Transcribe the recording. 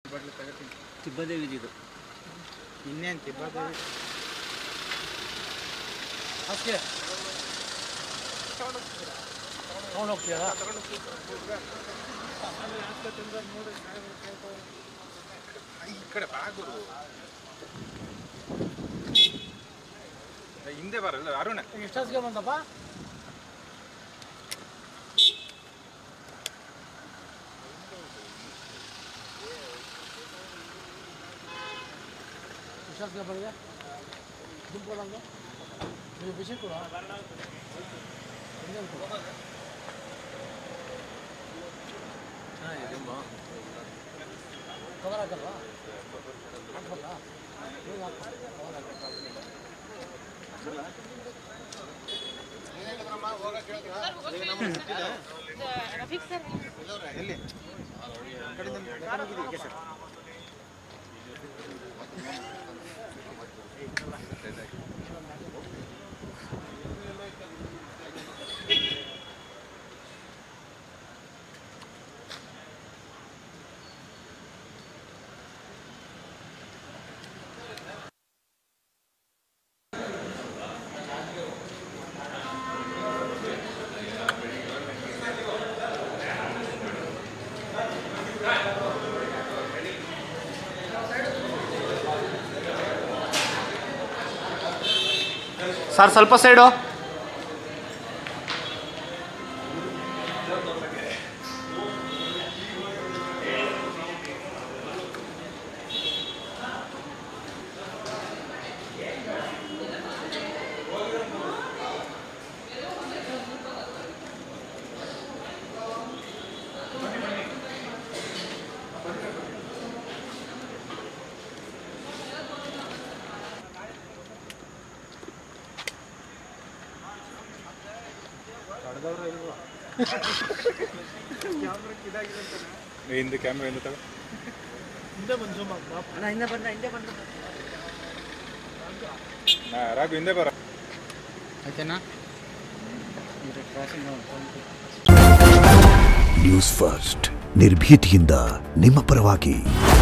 ತಿಬ್ಬದೇವಿ ಇದು ಇನ್ನೇನು ತಿಬ್ಬದೇವಿ ಅಷ್ಟೇ ತಗೊಂಡು ಹೋಗ್ತೀಯಾ ಈ ಕಡೆ ಬಾಗುರು ಹಿಂದೆ ಬರಲ್ಲ ಅರುಣ ಎಷ್ಟಾಸ್ಗೆ ಬಂದಪ್ಪ ಎಷ್ಟಾಸ್ಗೆ ಬರಲಿದೆ ದುಂಪೋದಂಗ ನೀವು ಬಿಸಿ ಕೊಡ ಕವರ್ ಹಾಕಲ್ವಾ ಹಾಕ್ಬಲ್ಲ ನೀವು ಹಾಕ್ಬೋದು ಕವರ್ ಎಲ್ಲಿ ಸರ್ ಸ್ವಲ್ಪ ಸೈಡು ಹಿಂದೆ ಕ್ಯಾಮ್ರಾ ಹಿಂದೆ ತಗೋ ಹಿಂದೆ ಬಂದು ಹಿಂದೆ ಬಂದ ರಾಘು ಹಿಂದೆ ಬರ ಆಯ್ತೇನಾ ನ್ಯೂಸ್ ಫಸ್ಟ್ ನಿರ್ಭೀತಿಯಿಂದ ನಿಮ್ಮ ಪರವಾಗಿ.